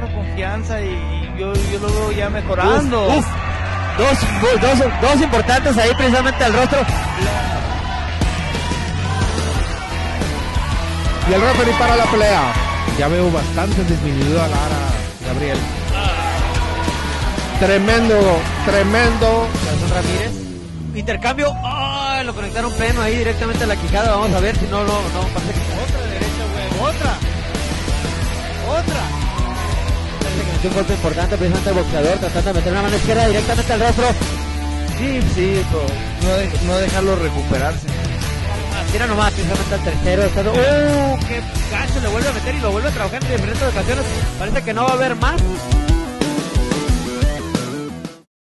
agarrando confianza y yo lo veo ya mejorando. Uf. Dos importantes ahí precisamente al rostro. Y el referee para la pelea. Ya veo bastante disminuido a Lara, Gabriel. Tremendo. Jason Ramírez. Intercambio. Lo conectaron pleno ahí directamente a la quijada. Vamos a ver si no parece que Otra derecha, güey. Otra. parece que metió un golpe importante precisamente al boxeador, tratando de meter una mano izquierda directamente al rostro. Sí, pues, no dejarlo recuperarse. Tira nomás precisamente al tercero. Qué gacho, le vuelve a meter y lo vuelve a trabajar en diferentes ocasiones. Parece que no va a haber más.